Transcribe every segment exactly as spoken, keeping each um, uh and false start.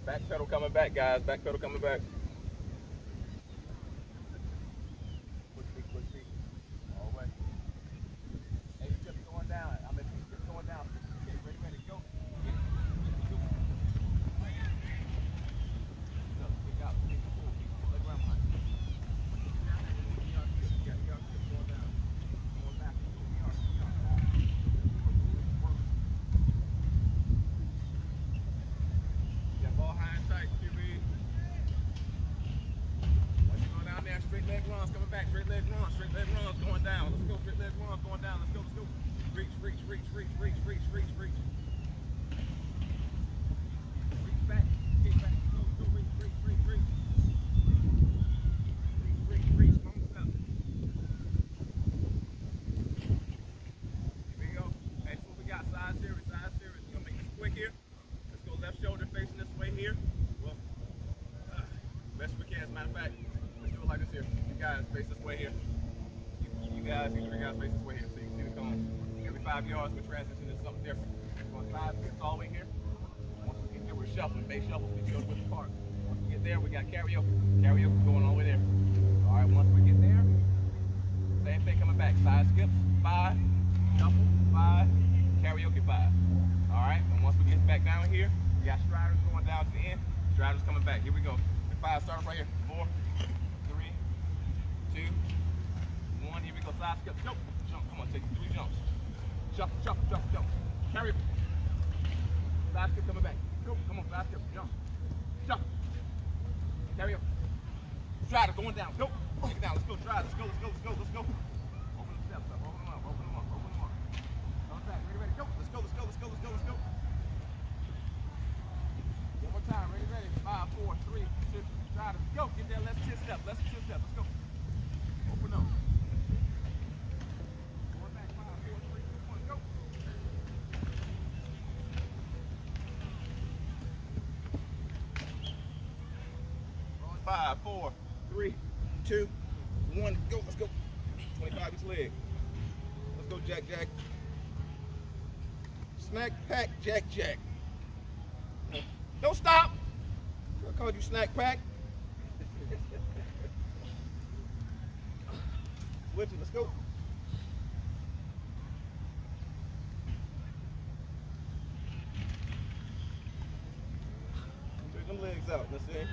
Back pedal coming back, guys. Back pedal coming back. Quick feet, quick feet. All the way. Eight steps going down. I mean, two steps going down. Okay, ready, ready, go. Get it. Go. Look, kick out. Kick forward. Leg around behind. Yeah, yeah, yeah, going down. Going back. Yeah, ball high and tight, Q B. Once you go down there, straight leg runs coming back. Straight leg runs, straight leg runs going down. Let's go, straight leg runs going down. Let's go, let's go. Reach, reach, reach, reach, reach, reach, reach, reach. Reach back, kick back, go, go, reach, reach, reach, reach. Reach, reach, reach, long step. Here we go. Hey, that's what we got. Side series, side series. We're gonna make this quick here. Let's go left shoulder facing this way here. Well, uh, best we can. As a matter of fact, let's do it like this here. You guys face this way here. You, you guys, you three guys face this way here so you can see the cone. Every five yards, we transition into something different. We're going five steps all the way here. Once we get there, we're shuffling. Base shuffle, we go with the park. Once we get there, we got karaoke. Karaoke going all the way there. All right, once we get there, same thing coming back. Side skips, five, shuffle, five, karaoke, five. All right, and once we get back down here, we got striders going down to the end. Striders coming back. Here we go. The five starts right here. Four, three, two, one. Here we go. Side skip, jump, jump. Come on, take three jumps. Jump, jump, jump, jump. Carry. Side skip coming back. Go, come on, side skip, jump. Jump. Carry up. Strider going down. Go. Take it down. Let's go, stride. Let's go, let's go, let's go, let's go. Open the steps up. Open them up, open them up, open them up. On back. Ready, ready, go. Let's go, let's go, let's go, let's go, let's go. One more time. Ready, ready. Five, four, three, two, strider. Go. Get that left chin step. Left chin step. Let's go. Open up. Five, four, three, two, one, go, let's go. twenty-five each leg. Let's go, jack, jack. Snack pack, jack, jack. Don't stop. I called you snack pack. Switch it, let's go. Take them legs out, let's see.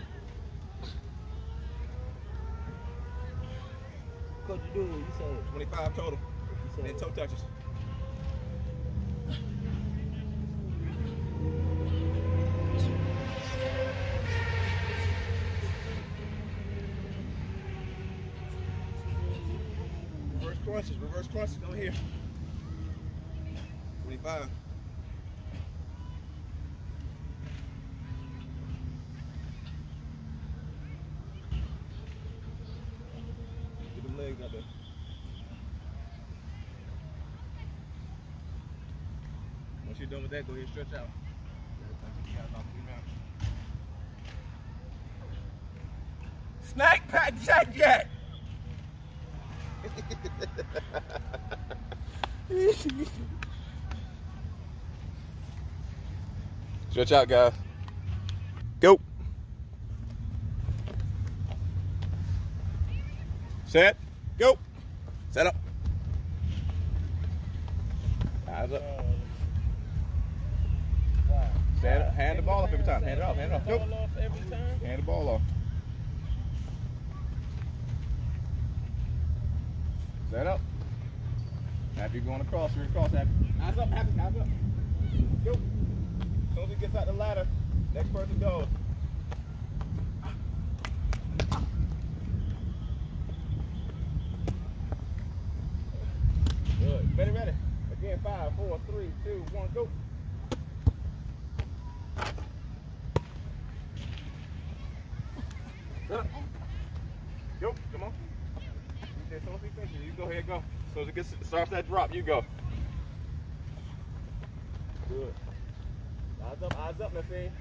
Coach, you do what you said. twenty-five total. You said And then toe touches. Reverse crunches, reverse crunches over here. twenty-five. Legs out there. Once you're done with that, go ahead and stretch out. Snack pack, jack, jack. Stretch out, guys. Go. Set. Go. Set up. Eyes up. Stand up. Hand the ball off every time. Hand it off. Hand it off. Go. Hand the ball off. Set up. After you're going across, you're across. Happy. Eyes up. Happy. Eyes up. Go. As soon as he gets out the ladder, next person goes. Good. Ready, ready. Again, five, four, three, two, one, go. Up. Go. Come on. As soon as he finishes, you go ahead, go. As soon as it gets starts that drop, you go. Good. Eyes up, eyes up, let's see.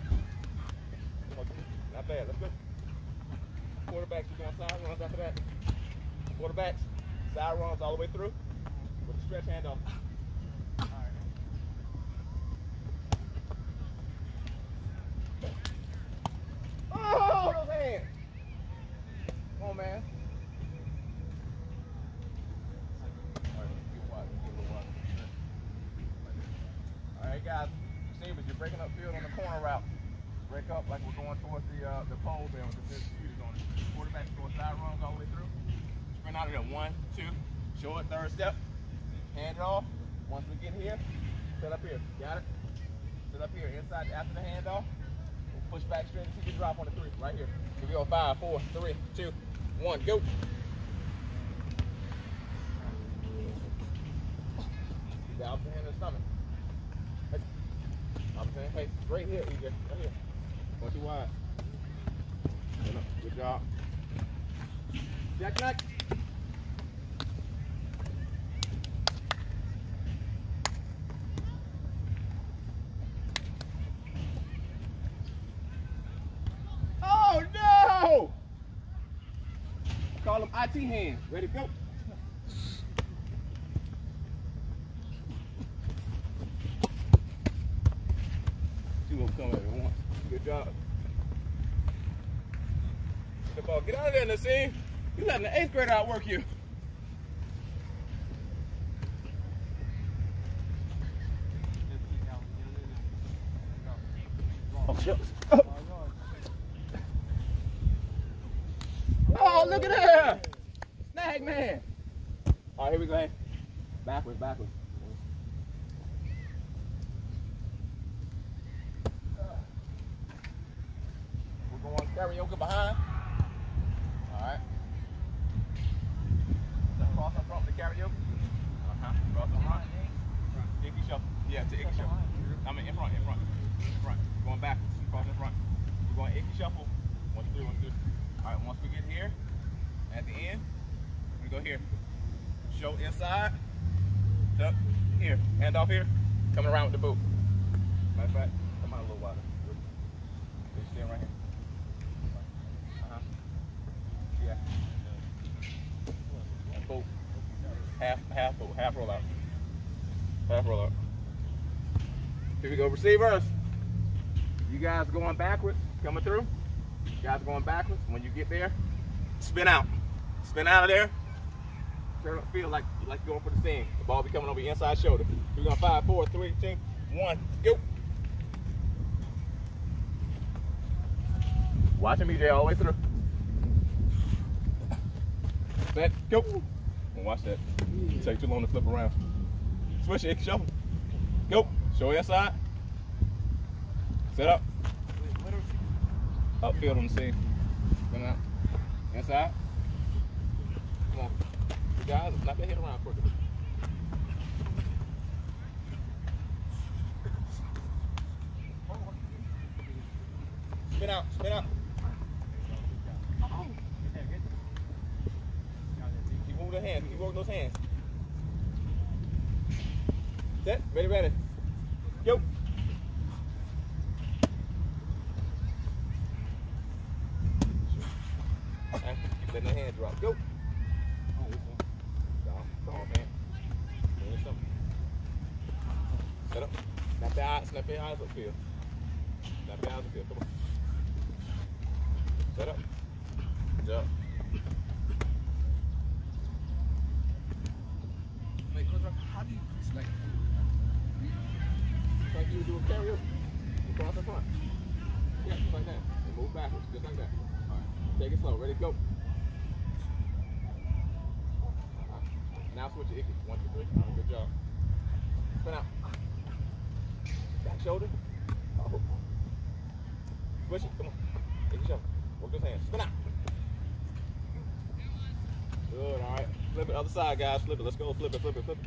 Not bad, let's go. Quarterbacks, you're going side runs after that. Quarterbacks, side runs all the way through with a stretch handoff. All right. Break up like we're going towards the uh, the pole there with the shooters on it. Quarterback going side runs all the way through. Sprint out of there. One, two, show it, third step. Hand it off. Once we get here, set up here. Got it? Set up here. Inside after the handoff. We'll push back straight until you drop on the three. Right here. Here we go. Five, four, three, two, one, go. The opposite hand in the stomach. Hey. Opposite hand. Hey, right here, E J. Right here. One too wide. Good job. Jack, jack. Oh no! Call them I T hands. Ready, go. Two of them coming at once. Good job. Get the ball. Get out of there, Nassim. You letting the eighth grader outwork you. Oh, shucks. Oh. Oh, look at that! Snag man. All right, here we go. Backwards, backwards. We're going karaoke behind. All right. Cross up front with the karaoke. Uh-huh. Cross up front. Icky shuffle. Yeah, to icky shuffle. I mean, in front, in front. In front. Going backwards. Cross in front. We're going icky shuffle. One, two, one, two. All right, once we get here, at the end, we go here. Show inside. Tuck. Here. Hand off here. Coming around with the boot. Matter of fact, come out a little wider. Just stand right here. Uh-huh. Yeah. And boot. Half, half boot. Half roll out. Half roll out. Here we go. Receivers. You guys going backwards. Coming through. You guys going backwards. When you get there, spin out. Spin out of there. Turn up field like like you're going for the seam. The ball be coming over your inside shoulder. We're going five, four, three, two, one, go. Watch him, E J, all the way through. Set, go. And watch that. Take too long to flip around. Switch it, shuffle. Go. Show inside. Set up. Upfield on the seam. Spin out. Inside. Come on. You guys, snap that head around quicker. Spin out, spin out. Keep moving those hands, keep working those hands. Set, ready, ready. Go. And keep letting the hand drop. Go. Come on, man. Set up. Snap your eyes, snap your eyes upfield. Snap your eyes upfield. Come on. Set up. Good job. Hey, Coach, how do you like it's like you would do a karaoke? You cross the front. Yeah, just like that. And move backwards, just like that. All right. Take it slow. Ready, go. Now switch your icky. One, two, three. All right, good job. Spin out. Back shoulder. Oh. Switch it. Come on. Icky shoulder. Work those hands. Spin out. Good. All right. Flip it. Other side, guys. Flip it. Let's go. Flip it. Flip it. Flip it.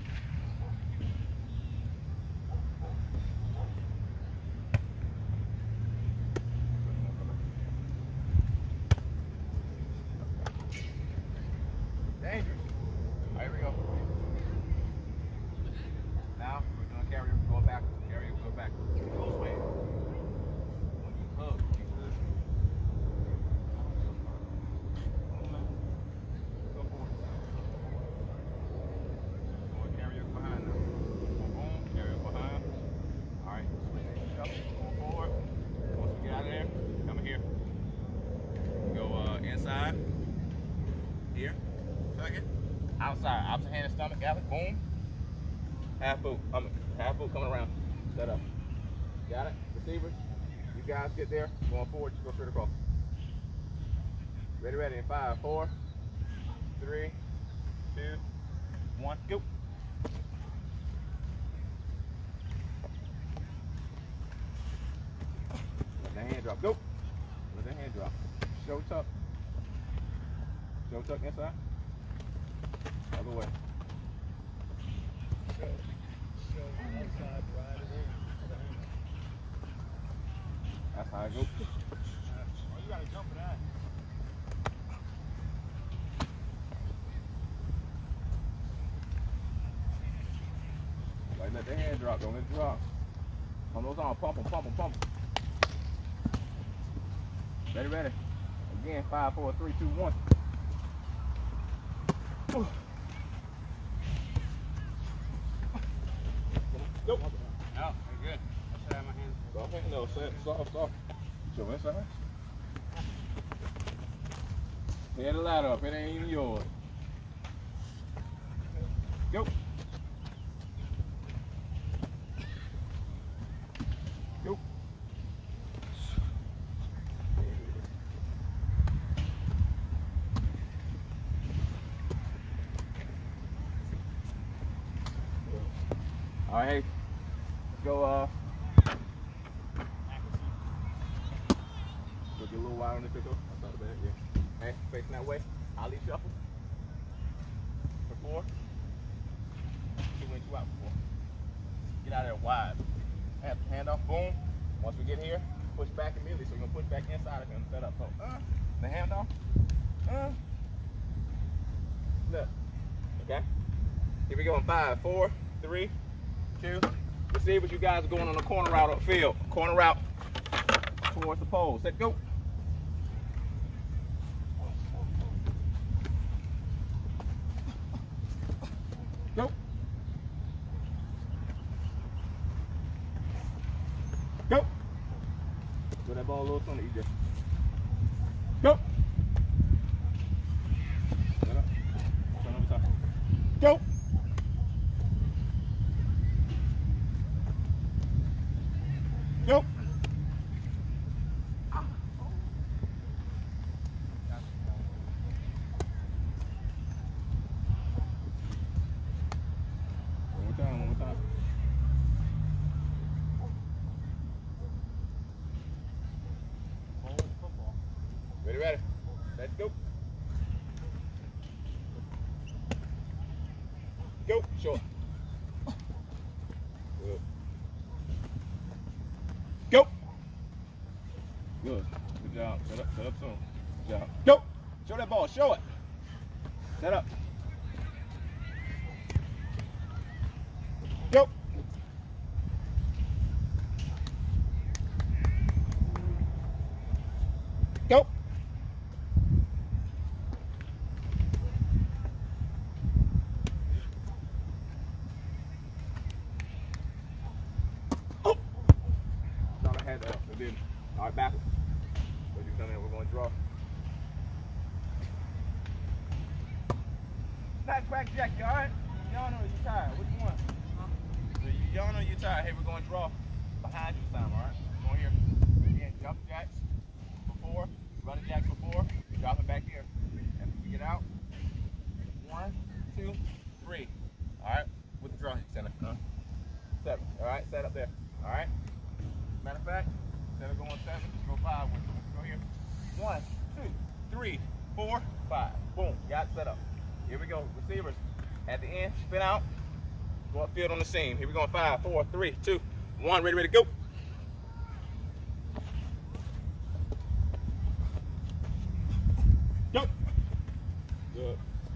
Dangerous. All right, here we go. Now we're doing karaoke, going backwards. Karaoke, go backwards. Close way. When you hug, you push. Go forward. Going karaoke behind now. Boom, boom. Karaoke behind. All right. Switch up. Going forward. Once we get out of there, come here. Go uh, inside. Here. Second. Outside. Opposite hand and stomach. Got it. Boom. Half boot. Um, half boot coming around. Set up. Got it. Receivers. you guys get there, going forward, just go straight across. Ready, ready, in five, four, three, two, one, go. Let that hand drop, go. Let that hand drop. Show tuck. Show tuck inside. Other way. Show, show inside, ride it in. That's how I go. Oh, you gotta jump for that. Like, let the hand drop, don't let it drop. On those arms, pump them, pump them, pump them. Ready, ready. Again, five, four, three, two, one. Go. No, you're good. I should have my hands. Stop, no, stop, stop. Show inside. Head the ladder up, it ain't even yours. Go. Go. All right, hey, let's go. Uh, go get a little wide on this pickup. That's not bad. Yeah. Hey, facing that way. Ollie shuffle. For four. Two in, two out for four. Get out of there wide. Hand, hand off. Boom. Once we get here, push back immediately. So you're gonna push back inside of him. Set up. So, uh, the hand off. Uh. Look. Okay. Here we go in five, four, three. Two. Receivers, you guys are going on a corner route upfield. Corner route towards the pole. Set, go. Go. Go. Throw that ball a little sooner, E J. Go. Set up. Turn over top. Go. Go. One more time, one more time. Ready, ready. Let's go. Go. Short. Good. Go. Good. Good job. Set up. Set up soon. Good job. Go. Show that ball. Show it. Set up. Go. Go. Oh. Thought I had that. I didn't. All right, backwards. So you come in, we're going to draw. Not crack jack, you all right? Y'all know you're tired. What do you want? Huh? So y'all know you're tired. Hey, we're going to draw behind you this time, all right? Going here. Again, jump jacks before, running jacks before, drop it back here. And we get out. One, two, three. All right? With the draw center. Huh? Seven. All right? Set up there. All right? Matter of fact, instead of going seven, go five with it. Go here. One, two, three, four, five. Boom. Got it set up. Here we go. Receivers. At the end, spin out. Go upfield on the seam. Here we go. Five, four, three, two, one. Ready, ready, go. Go. Good.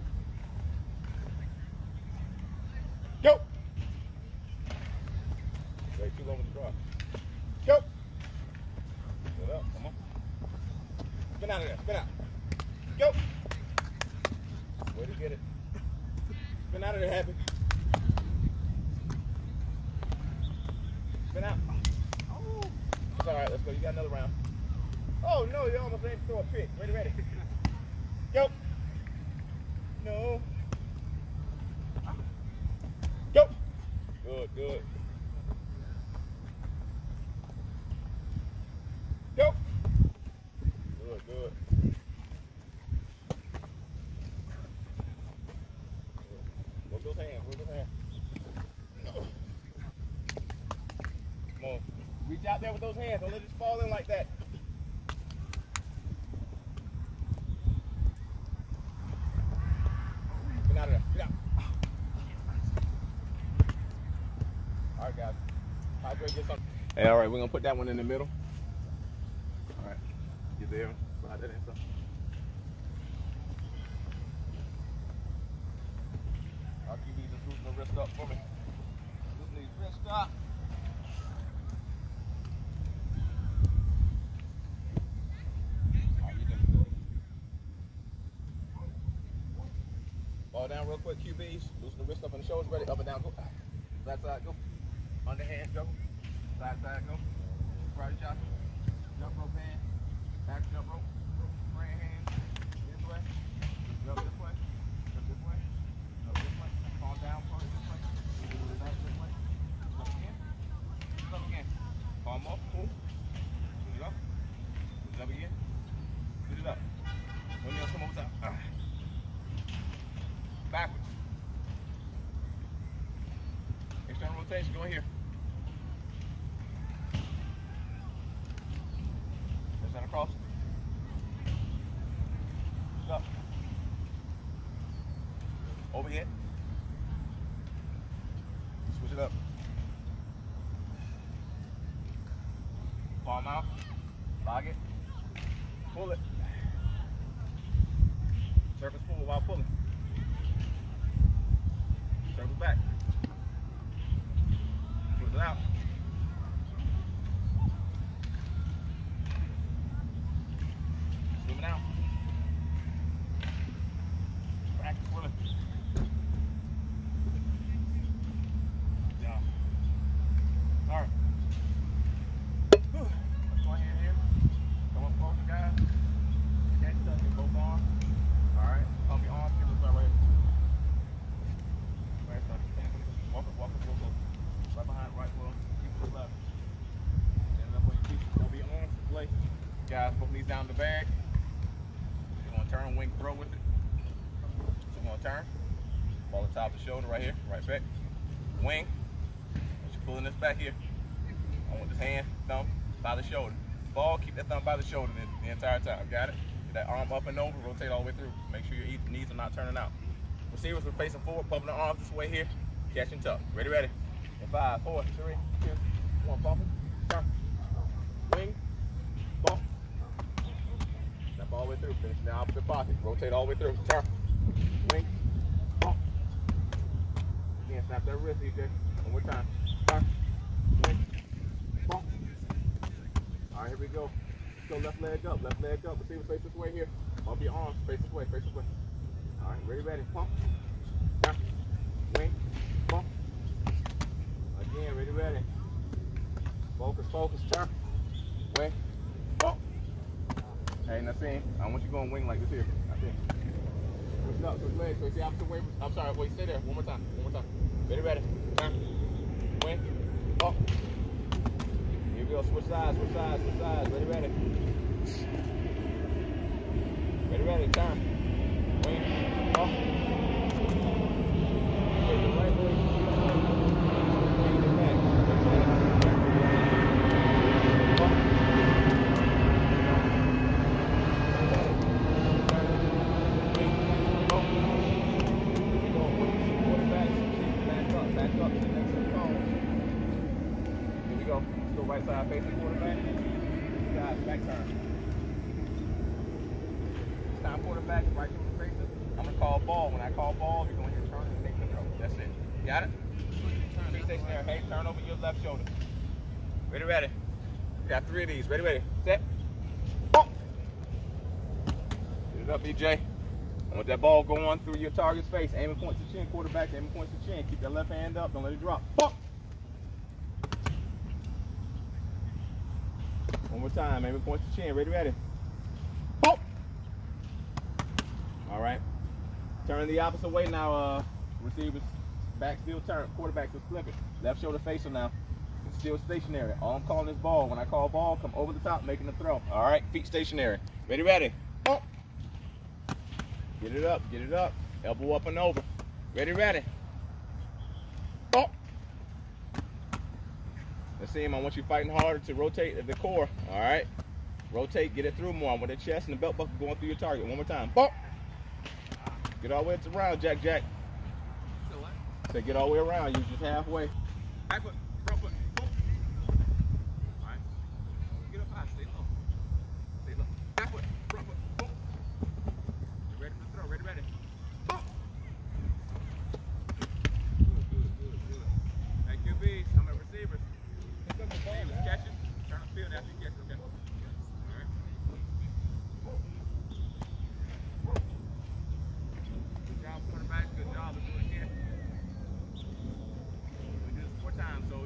Go. Wait, too long with the draw. Go. Get up. Come on. Spin out of there. Spin out. Go. Way to get it. Spin out of there, Happy. Spin out. Oh. It's all right. Let's go. You got another round. Oh, no. You almost ready to throw a pick. Ready, ready. Go. No. Go. Good, good. out there with those hands. Don't let it just fall in like that. Get out of there. Get out. All right, guys. Hydrate, get something. Hey, all right, we're going to put that one in the middle. All right. Get there. Slide that in some. I'll keep these just loosen the wrist up for me. Loosen these wrist up. Fall down real quick, Q Bs. Loosen the wrist up on the shoulders. Ready? Up and down. Go. Side side. Go. Underhand. Go. Side side. Go. Karate chop. Jump rope hand. Back jump rope. Right hand. This way. Jump this way. Jump this way. Jump this way. Fall down. Fall this way. Back this way. Jump again. Jump again. Palm up. Pull. Put it up. Put it up again. Put it up. Let me come over top. All right. Backwards. External rotation, go in here. Let's stand across. Up. Overhead. Switch it up. Palm out. Log it. Pull it. Surface pull while pulling. Circle back. Close it out. Zoom it out. Practice with it. Yeah. All right. Let's go ahead here. Come up closer, guys. Catch up with both arms. All right. Pump your arms. Give us that right here. Walk up, walk up, walk up. Right behind, right wheel. Keep to the left. Stand up on your feet. Don't be arms to play. Guys, put these down the bag. You're going to turn, wing, throw with it. So we're going to turn. Ball the top of the shoulder right here, right back. Wing. As you're pulling this back here. I want this hand, thumb, by the shoulder. Ball, keep that thumb by the shoulder the, the entire time. Got it? Get that arm up and over, rotate all the way through. Make sure your knees are not turning out. Receivers, we're facing forward, pumping the arms this way here. Catch and tuck. Ready, ready. In five, four, three, two, one. Bump it. Turn. Wing. Bump. Snap all the way through. Finish in the opposite pocket. Rotate all the way through. Turn. Wing. Bump. Again, snap that wrist, E J. One more time. Turn. Wing. Bump. All right, here we go. Let's go left leg up. Left leg up. Receiver face this way here. Bump your arms. Face this way. Face this way. All right, ready, ready. Pump. Turn. Wing. Bump. Again, ready, ready. Focus, focus, turn. Wing. Bump. Hey, Nassim, I want you going wing like this here. Nassim. Switch it up, switch legs. Switch the opposite way. I'm sorry, wait, stay there. One more time. One more time. Ready, ready. Turn. Wing. Bump. Here we go. Switch sides, switch sides, switch sides. Ready, ready. Ready, ready. Turn. Wing. Bump. Take the right leg. Change it back. Bump. Wing. Bump. Here we go. Quarterback. Back up. Back up. Sit next to the phone. Here we go. Let's go right side facing quarterback. Guys, back turn. This time quarterback, right to the faces. I'm going to call ball. When I call ball, you're going to turn and take the throw. That's it. Got it? Be stationary. Hey, turn over your left shoulder. Ready, ready. We got three of these. Ready, ready. Set. Bump. Get it up, E J. I want that ball going through your target's face. Aiming points to chin. Quarterback, aiming points to chin. Keep that left hand up. Don't let it drop. Bump. One more time. Aiming points to chin. Ready, ready. Bump. All right. Turn the opposite way now. Uh, receivers back still turn. Quarterback still flipping. Left shoulder facial now. It's still stationary. All I'm calling is ball. When I call ball, come over the top, making the throw. All right. Feet stationary. Ready, ready. Bump. Get it up. Get it up. Elbow up and over. Ready, ready. Bump. Nassim, I want you fighting harder to rotate at the core. All right. Rotate, get it through more. I want the chest and the belt buckle going through your target. One more time. Bump. Get all the way around, Jack Jack. So what? So get all the way around. You just halfway. Back foot, front foot. Boom. All right. Get up high. Stay low. Stay low. Back foot, front foot. Boom. You ready for the throw? Ready, ready. Boom. Good, good, good, good. Hey, Q Bs, I'm at receivers. Receivers catching. Turn the field after you catch it, okay? All right. Good job, quarterback. Good job. Let's do it again. We do this four times, so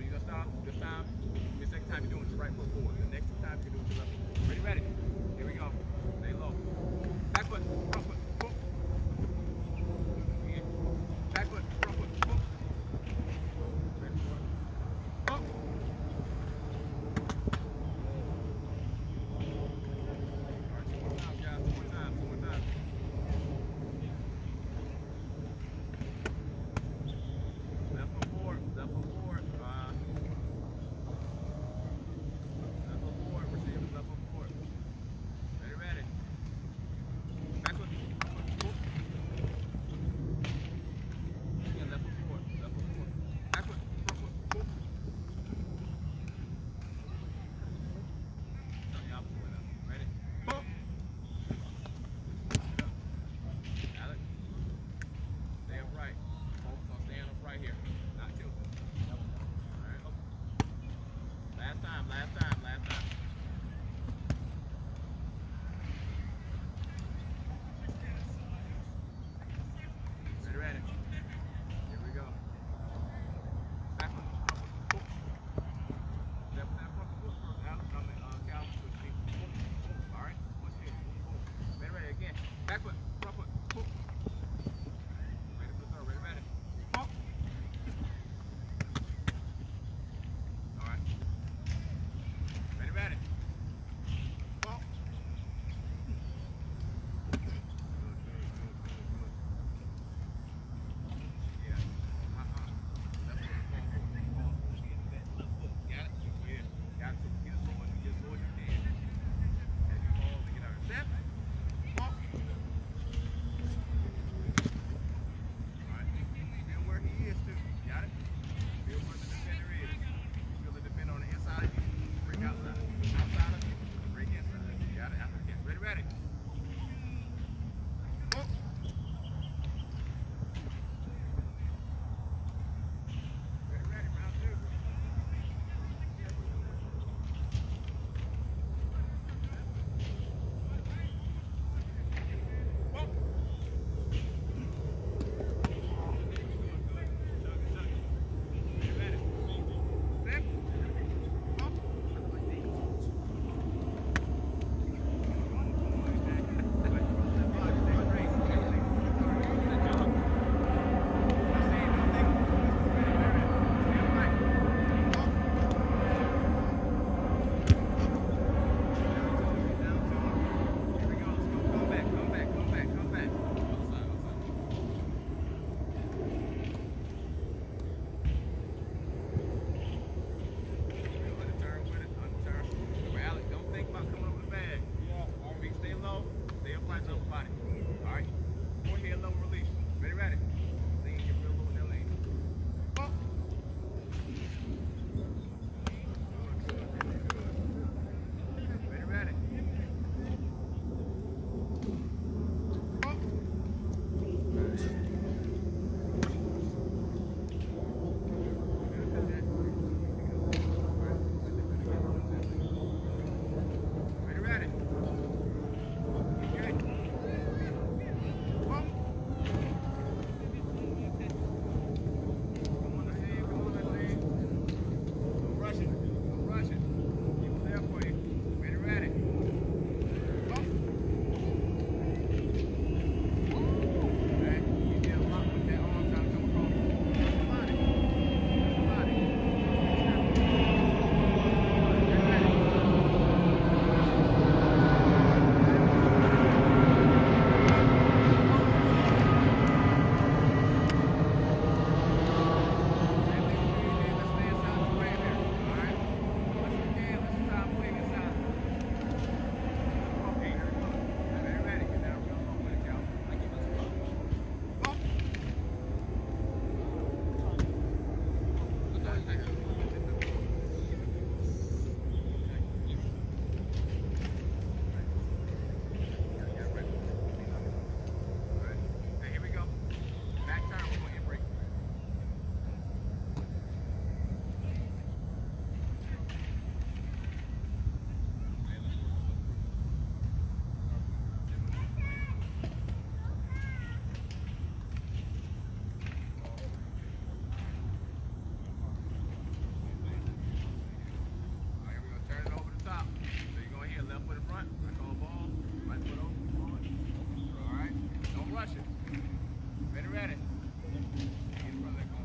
watch it. Ready, ready. Get in front of that cone.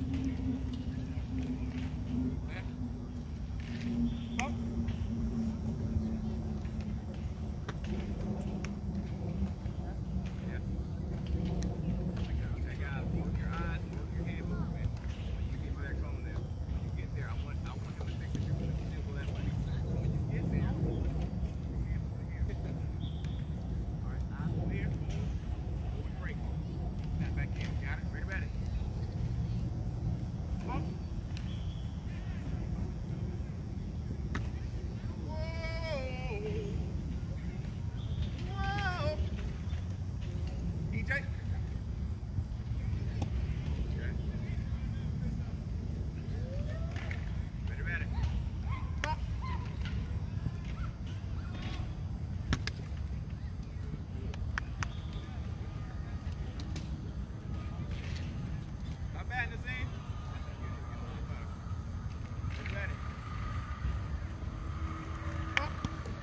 Left. Bump. Yeah. Take out, move your eyes, move your head movement. You get to that cone there. When you get there, I want, I want him to think that you're going to dribble that way. When you get there, your hand over here. All right, eyes over here. Boom. Forward break. Snap back in. Got it? Ready, ready. Bump. Whoa. Whoa. E J. Okay. Ready, ready. Bump. Not bad, Nazim. Ready, ready. Bump.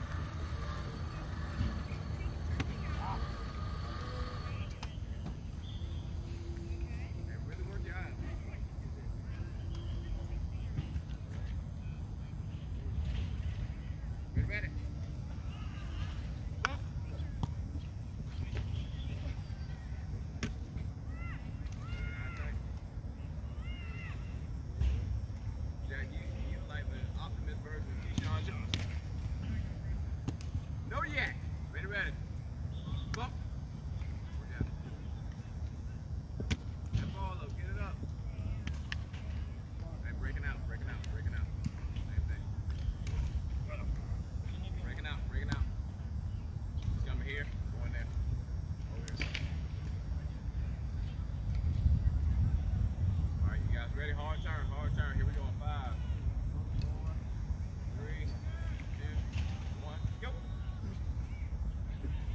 And really work your eyes. Ready, ready. Bump. Yeah, you, you like the optimist version of Keyshawn Johnson. No yak. Ready, ready. Bump. Work out. That ball up, get it up. Hey, breaking out, breaking out, breaking out. Same thing. Breaking out, breaking out. Just coming here, going there. Over here. All right, you guys ready? Hard turn, hard turn. Here we go in five, four, three, two, one, go.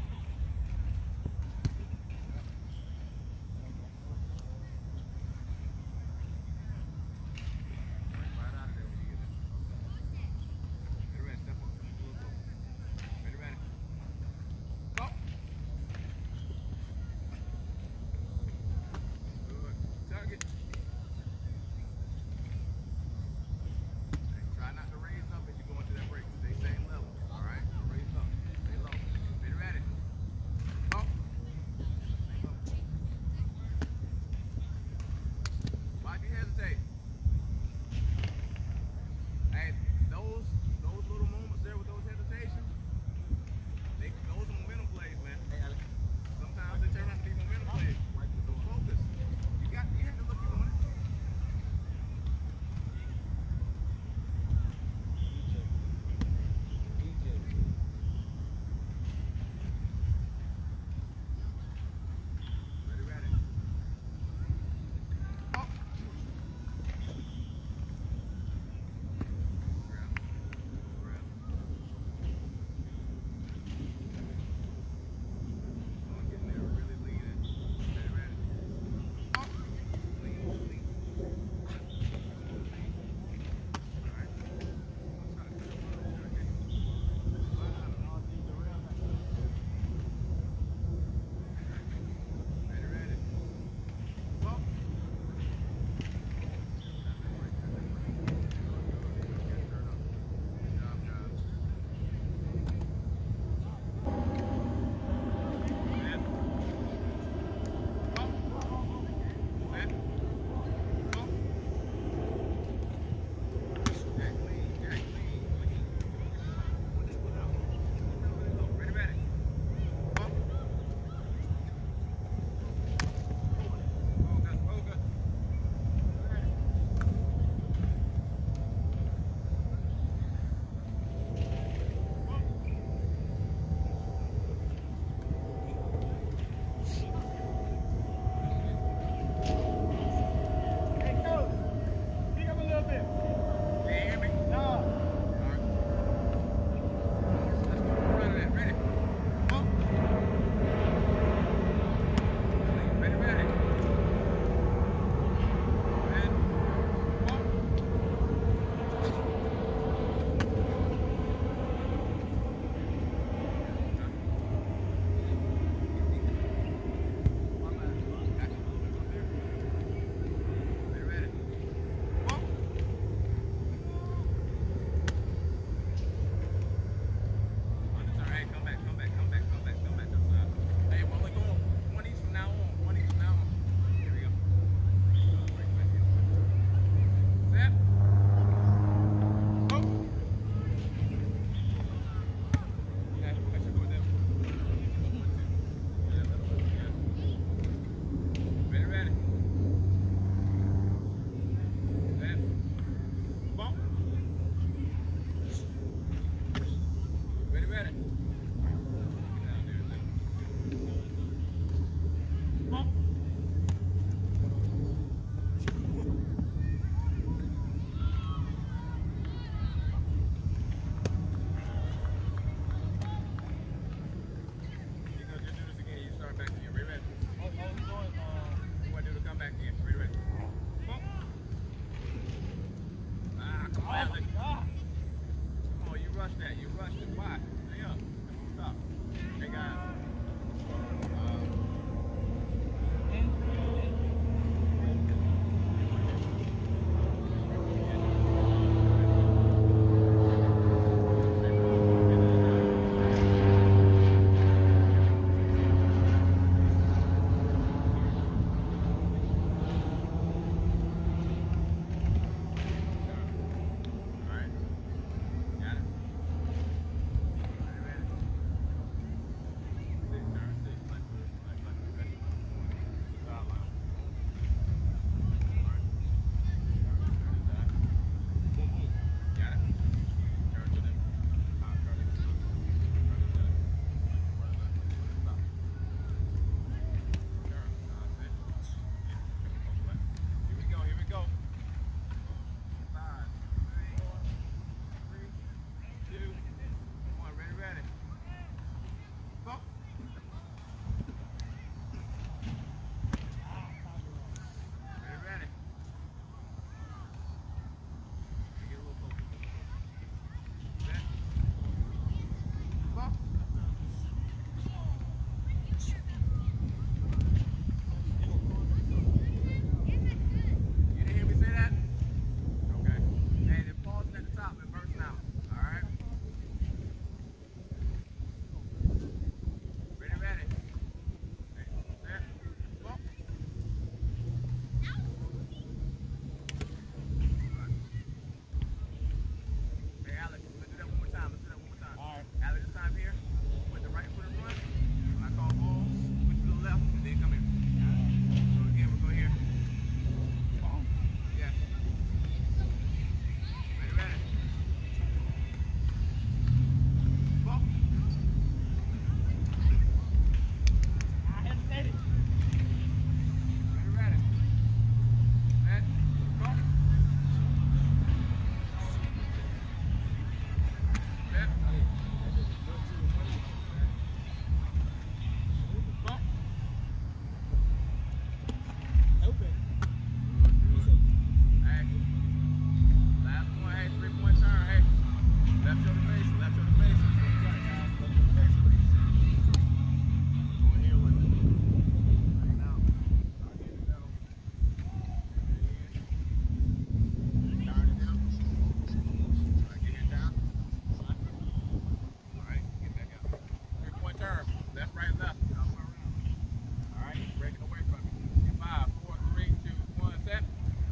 right, left. All right, breaking away from you. In five, four, three, two, one, set.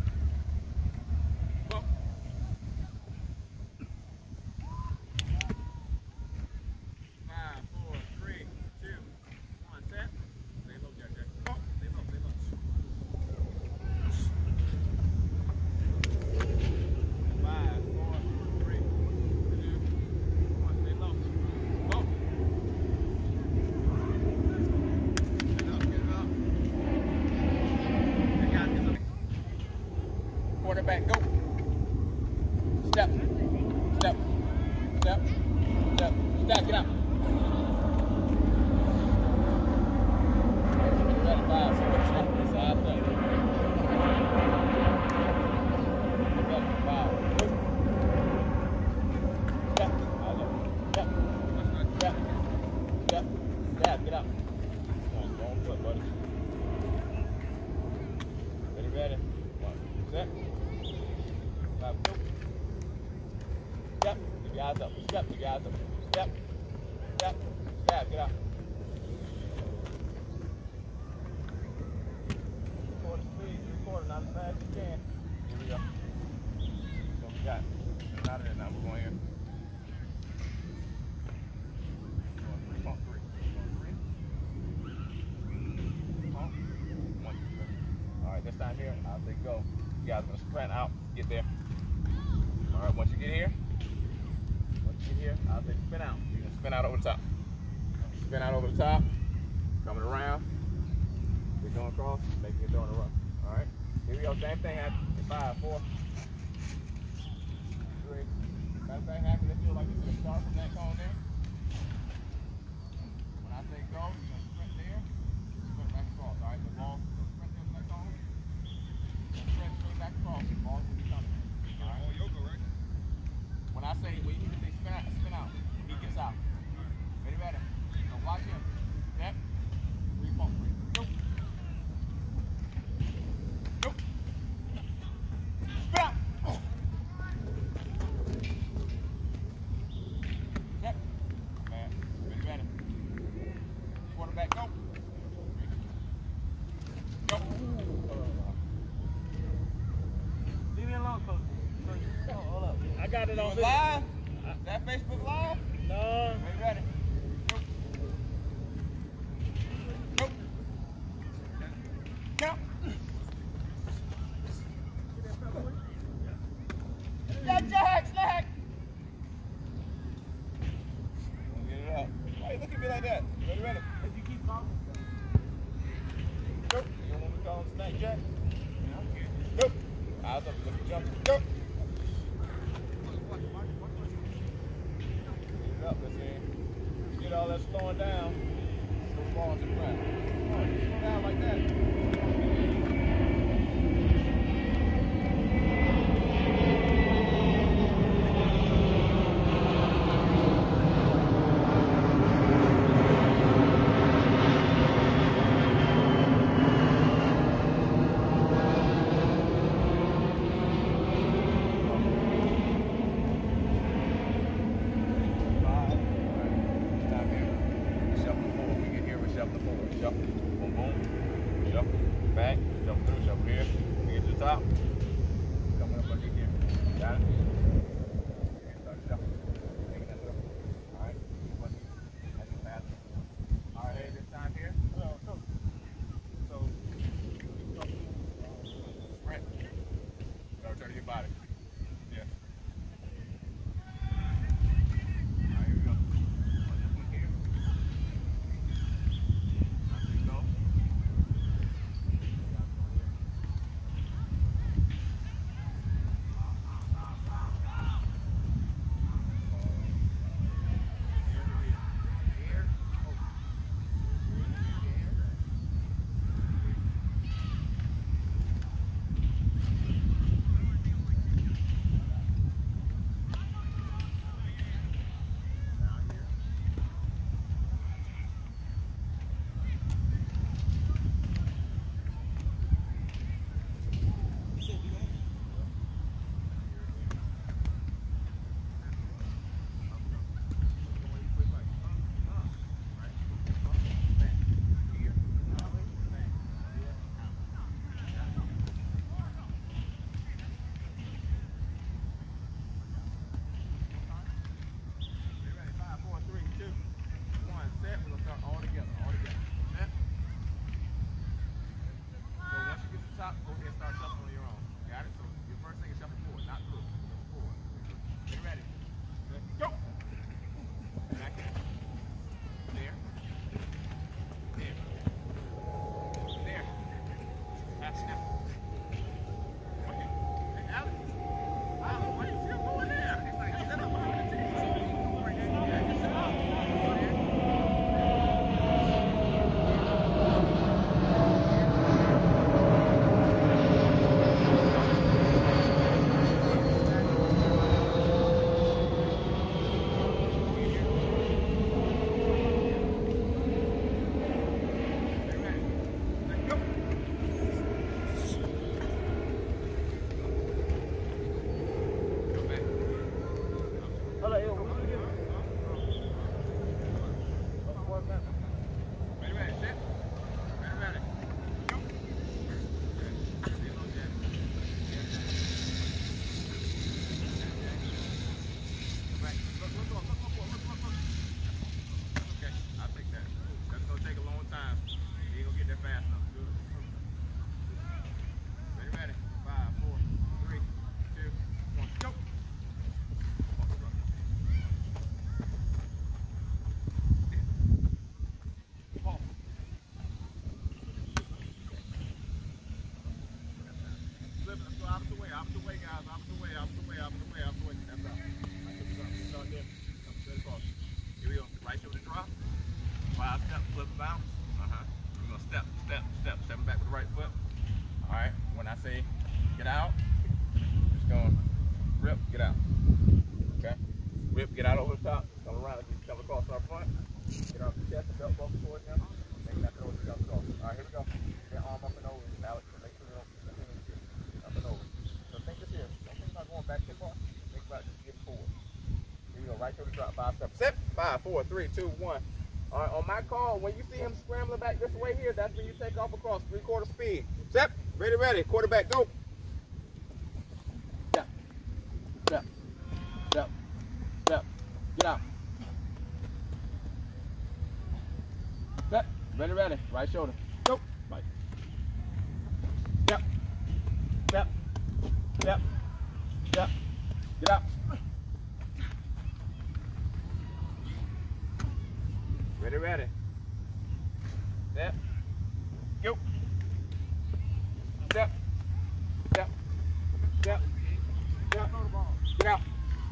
Go. Five, four, three, two, one, set. Stay low, Jack, Jack. Go. Stay low, stay low. Five, four, three, two, one, stay low. Go. Get it up, get it up. They got this up. Quarterback, go. Step, step, step, step, step, get out. Ready, five, step, step, side step. Ready, five, two. Step, out there. Step, step, step, step, get out. Come on, wrong foot, buddy. Ready, ready. One, step. Five, two. Step, keep your eyes up. Step, keep your eyes up. Step, step, step, get out. Quarter speed, three quarter, not as fast as you can. Here we go. So we got it. Out of there now, we're going here. Going three, pump three. Going three. Pump. One, two, three. All right, this time here, I'll say go. You guys gonna sprint out, get there. All right, once you get here, once you get here, I'll say spin out. You're gonna spin out over the top. Spin out over the top, coming around. We're going across, making it throwing a run. All right, here we go. Same thing happens. Five, four, three. Same thing happens. Let's do it like this. We're gonna start from that cone there. When I say go, you're gonna sprint there, sprint back across. All right, the ball, sprint there from that cone. Sprint straight back across. The ball's gonna be coming. All right. When I say, when you say spin out, spin out, he gets out. Ready, ready? So watch him. Step. Three, four, three. Go. Go. Spin out. Step. Man. Ready, ready? Quarterback, go. Go. Leave me alone, coach. Oh, hold up. I got it on video. Live? That Facebook Live? No. Ready, ready? Go. Go. Count. Jack, Jack, Slack. Get it up. Why you look at me like that? Ready, ready? If you keep calling. Go. You don't want me to call him Snack Jack? Go. Eyes up, look at jump. Go. Get it up, let's see. Get all that slowing down. Throw the ball to the ground. Slow down like that. Back, jump through, jump here, we get to the top, coming up under here, got it? Start shuffling, taking that through. All right, that's it fast. All right, hey, this time here, so, so, so, sprint, start turning your body, yeah. All right, here we go. One foot here. Now, so you go. four, three, two, one. All right, on my call, when you see him scrambling back this way here, that's when you take off across three-quarter speed. Step, ready, ready, quarterback, go. Step, step, step, step, get out. Step, ready, ready, right shoulder, go. Right. Step, step, step, step, get out. Ready, ready. Step. Go. Step. Step. Step. Step. Get out.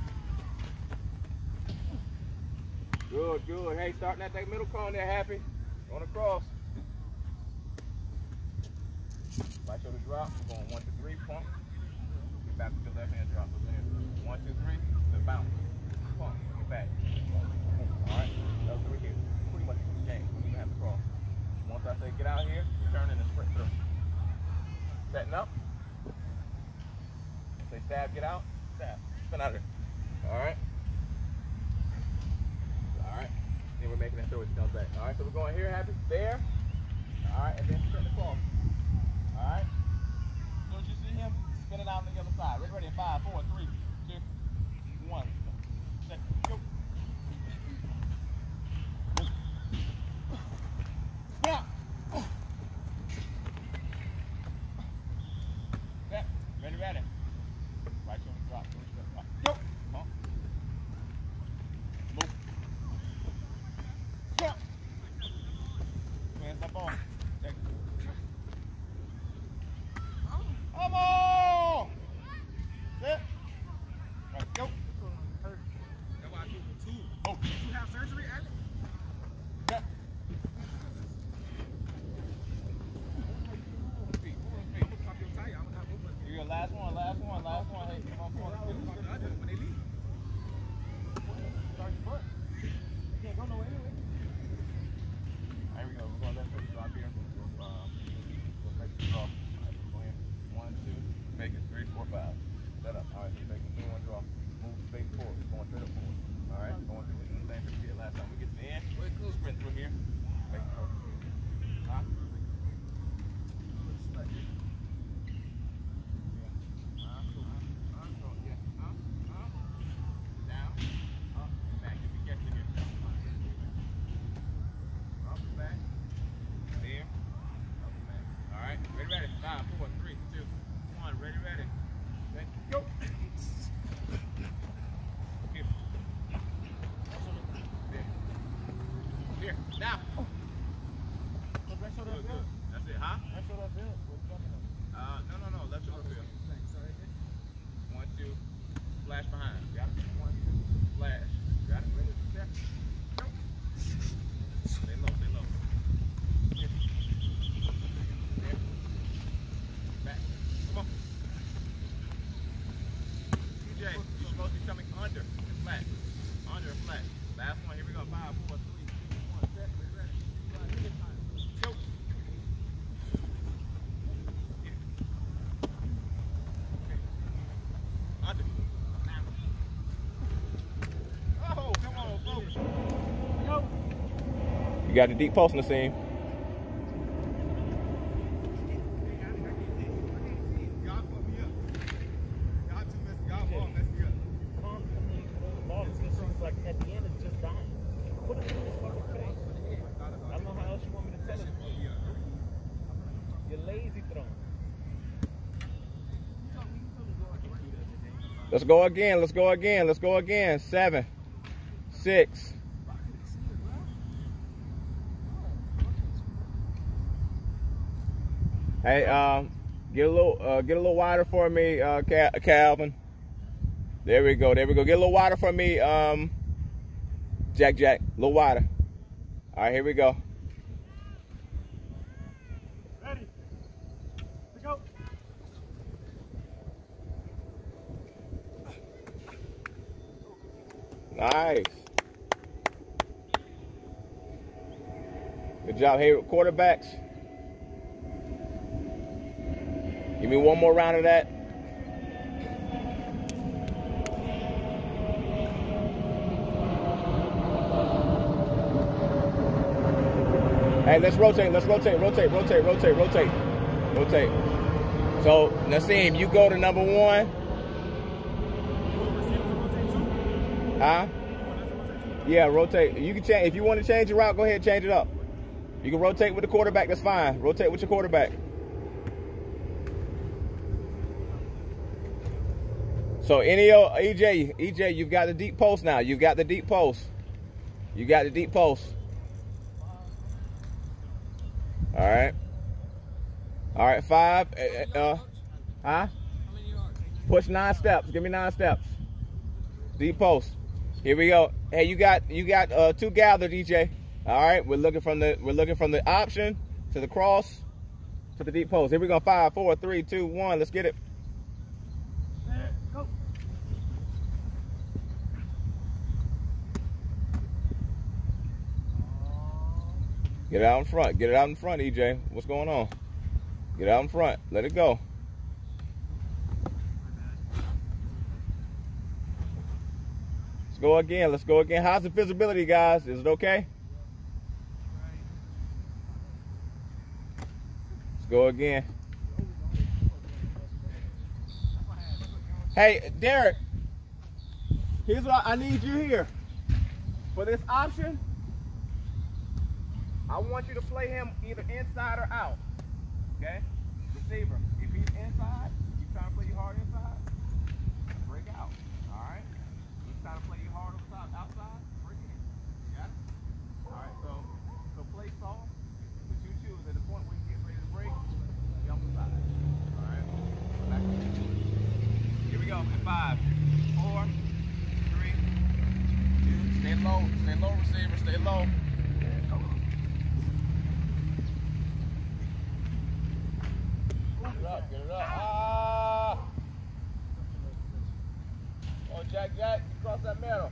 Good, good. Hey, starting at that middle cone there, Happy. On the cross. Right shoulder drop. We're going one, two, three, pump. Get back with your left hand drop. One, two, three. Then bounce. Pump. Get back. All right. That was three here. Pretty much the game. We don't even have to cross. Once I say get out here, turn in and sprint through. Setting up. Say stab, get out. Stab. Spin out of there. All right. All right. Then we're making that throw as he comes back. All right. So we're going here, Happy. There. All right. And then sprint across. All right. As soon as you see him, spin it out on the other side. Ready, ready. In five, four, three, two, one. Set. Go. Yeah. Step. Ready, ready. Right shoulder drop. Right. Go. Huh. Move. Step. Hands up on. Check. Come on. Step. Right. Go. That's why I do for two. Oh. You have surgery, Adam? Step. Here, last one, last one, last one. Hey, come on, come on. When they leave. Start your foot. You can't go nowhere anyway. Here we go. We're going to let foot drop here. We'll, uh, we'll make the draw. All right, go in. One, two, make it three, four, five. Set up. All right, so make it two, one, draw. Move straight forward. Going straight up forward. All right, going through the same thing we did last time. We get to the end. Sprint through here. Make it throw. Huh? Now. Right shoulder up good. That's it, huh? Right shoulder up good. Uh, no, no, no. Left shoulder up good. One, two. Flash behind. Got it? One, two. Flash. Got it? Ready? Check. Go. Stay low, stay low. Here. Here. Back. Come on. T J, you're supposed to be coming under and flat. Under and flat. Last one. Here we go. Five, four, three. You got the deep pulse in the seam. Let's go again. Let's go again. Let's go again. Seven, six. Hey, um, get a little, uh, get a little wider for me, uh, Calvin. There we go. There we go. Get a little wider for me, um, Jack, Jack. A little wider. All right, here we go. Ready? Let's go. Nice. Good job. Hey, quarterbacks. Give me one more round of that. Hey, let's rotate, let's rotate, rotate, rotate, rotate, rotate, rotate. So, Nassim, you go to number one. Huh? Yeah, rotate. You can change, if you want to change your route, go ahead and change it up. You can rotate with the quarterback, that's fine. Rotate with your quarterback. So, any E J, E J, you've got the deep post now. You've got the deep post. You got the deep post. All right. All right, five. Uh, uh, huh? Push nine steps. Give me nine steps. Deep post. Here we go. Hey, you got you got uh, two gathered, E J. All right. We're looking from the we're looking from the option to the cross to the deep post. Here we go. Five, four, three, two, one. Let's get it. Get it out in front. Get it out in front, E J. What's going on? Get it out in front. Let it go. Let's go again. Let's go again. How's the visibility, guys? Is it okay? Let's go again. Hey, Derek. Here's what I need you here. For this option, I want you to play him either inside or out. Okay? Receiver. If he's inside, you trying to play you hard inside, break out. Alright? He's trying to play you hard outside, outside, break in. Got it? Alright, so so play soft, but you choose at the point where you get ready to break, jump aside. Alright? Back to you. Here we go. In five, four, three, two, stay low, stay low, receiver, stay low. Get it up. Ah! Oh, Jack, Jack, you cross that middle.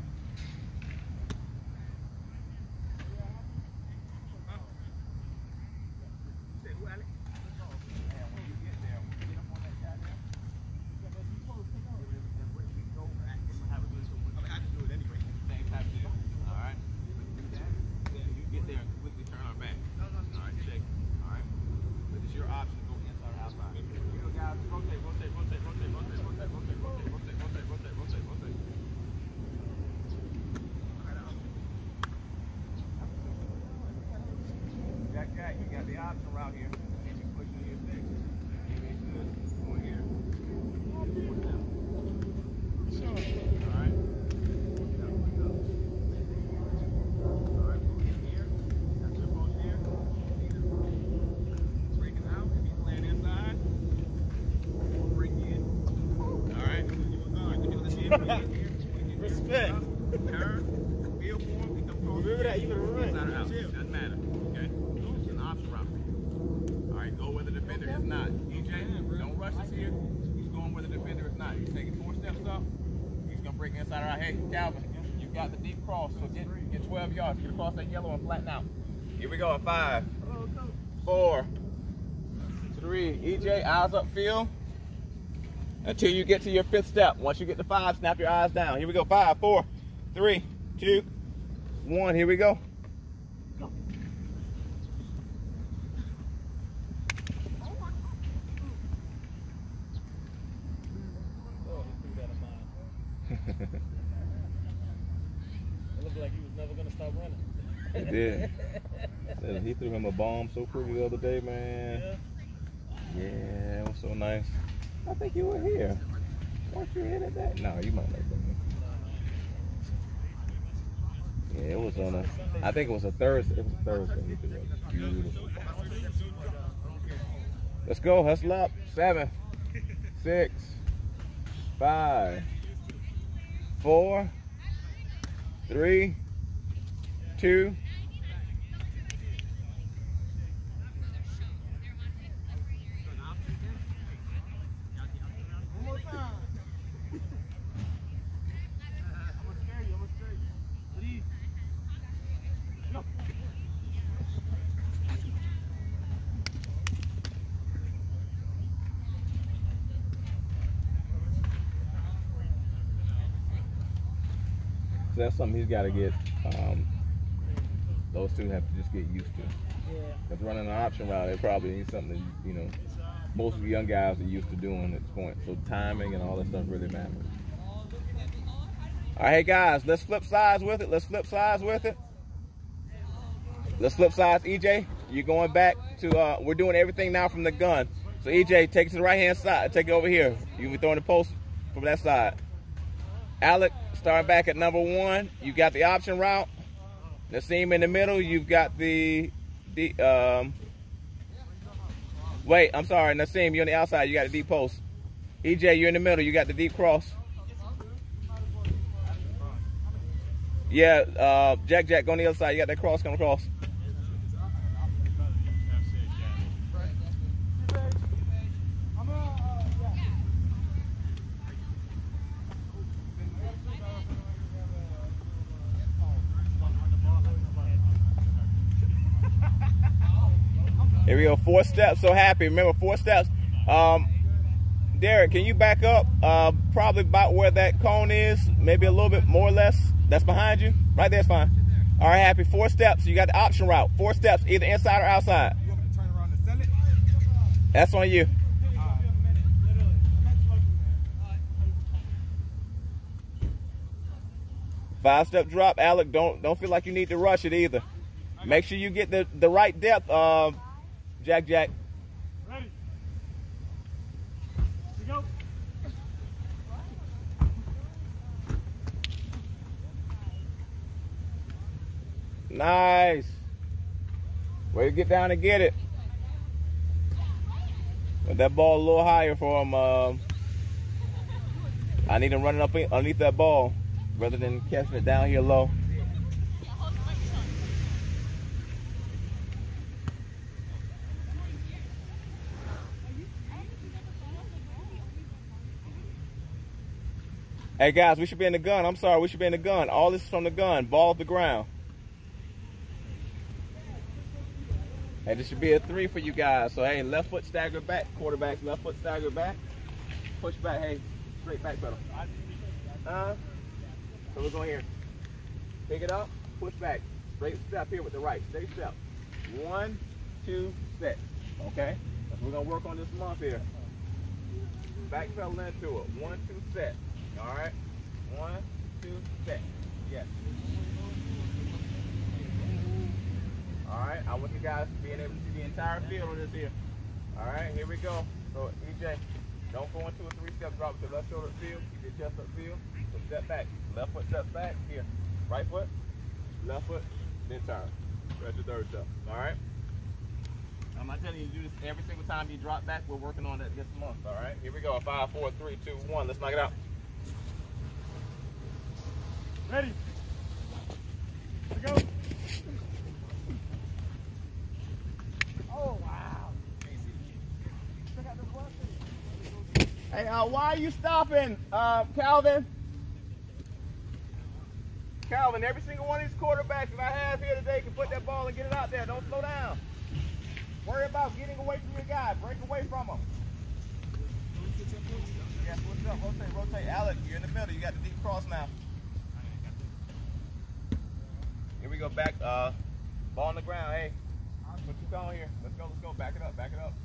You got the option route here. And you push in your six. It's good. Go here. Alright. Alright, move in here. That's your post here. Breaking out. If he's playing inside, break in. Alright. Respect. Turn. Feel for him. Become close. Remember that, you can run. Inside or out. Doesn't matter. Okay? Option route. All right, go where the defender is not. E J, don't rush us here. He's going where the defender is not. He's taking four steps up. He's gonna break inside our hey, Calvin. You got the deep cross, so get get twelve yards. Get across that yellow and flatten out. Here we go in five, four, three. E J, eyes upfield until you get to your fifth step. Once you get to five, snap your eyes down. Here we go. Five, four, three, two, one. Here we go. It looked like he was never gonna stop running. He did. Said he threw him a bomb so quickly the other day, man. Yeah. Yeah, it was so nice. I think you were here. Weren't you in at that? No, you might not have been. Yeah, it was on a. I think it was a Thursday. It was a Thursday. He threw that beautiful. Let's go. Hustle up. Seven, six, five, four, three, two. One more time. I'm gonna scare you. I'm gonna scare you. Please. No. So that's something he's got to get um, those two have to just get used to. Yeah. Because running an option route, it probably needs something that, you know, most of the young guys are used to doing at this point. So timing and all that stuff really matters. All right, hey guys, let's flip sides with it. Let's flip sides with it. Let's flip sides. E J, you're going back to, uh, we're doing everything now from the gun. So E J, take it to the right-hand side. Take it over here. You'll be throwing the post from that side. Alec, starting back at number one. You've got the option route. Nassim in the middle. You've got the, the um, wait, I'm sorry, Nassim, you're on the outside. You got the deep post. E J, you're in the middle. You got the deep cross. Yeah, uh, Jack Jack, go on the other side. You got that cross coming across. Here we go, four steps, so happy. Remember, four steps. Um, Derek, can you back up? Uh, probably about where that cone is, maybe a little bit more or less. That's behind you? Right there's fine. All right, happy, four steps. You got the option route, four steps, either inside or outside. You want me to turn around and sell it? That's on you. Five step drop, Alec, don't, don't feel like you need to rush it either. Make sure you get the, the right depth, uh, Jack Jack. Ready. Here we go. Nice. Way to get down and get it. Put that ball a little higher for him. Um, I need him running up underneath that ball rather than catching it down here low. Hey guys, we should be in the gun. I'm sorry, we should be in the gun. All this is from the gun. Ball off the ground. Hey, this should be a three for you guys. So hey, left foot stagger back. Quarterback, left foot stagger back. Push back. Hey, straight back pedal. Uh, so we're going here. Pick it up, push back. Straight step here with the right. Straight step. One, two, set. Okay? That's what we're gonna work on this month here. Back pedal into it. One, two, set. All right, one, two, set. Yes. All right, I want you guys being able to see the entire field of this here. All right, here we go. So E J, don't go into a three-step drop with your left shoulder field. Keep your chest up field. So step back. Left foot step back. Here. Right foot. Left foot. Then turn. That's your third step. All right. I'm not telling you to do this every single time you drop back. We're working on it this month. All right. Here we go. Five, four, three, two, one. Let's knock it out. Ready. Here we go. Oh, wow. Hey, uh, why are you stopping, uh, Calvin? Calvin, every single one of these quarterbacks that I have here today can put that ball and get it out there. Don't slow down. Worry about getting away from your guy. Break away from him. Yes, what's up? Rotate, rotate. Alec, you're in the middle. You got the deep cross now. Here we go back. Uh, ball on the ground. Hey, what you calling here? Let's go, let's go. Back it up, back it up.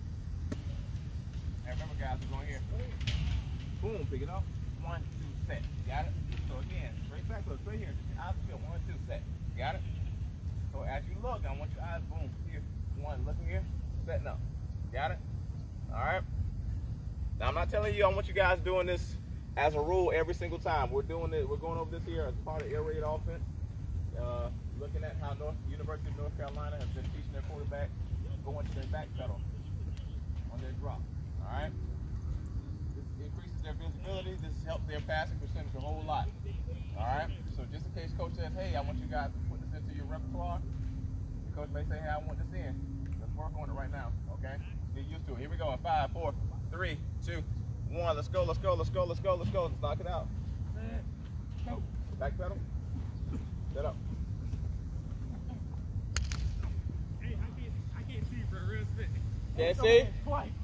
Hey, remember guys, we're going here. Boom, pick it up. One, two, set. Got it? So again, straight back, look, straight here. Eyes field. One, two, set. Got it? So as you look, I want your eyes, boom, here. One, looking here, setting up. Got it? All right. Now I'm not telling you I want you guys doing this as a rule every single time. We're doing it. We're going over this here as part of air raid offense. Uh, looking at how North University of North Carolina has been teaching their quarterback going to their back pedal on their drop. All right. This increases their visibility. This helps their passing percentage a whole lot. All right. So just in case coach says, "Hey, I want you guys to put this into your repertoire," the coach may say, "Hey, I want this in." Let's work on it right now. Okay. Get used to it. Here we go. In five, four, three, two, one. Let's go. Let's go. Let's go. Let's go. Let's go. Let's knock it out. Back pedal. Set up. Hey, I can't, I can't see for a real second. Can't see? Twice.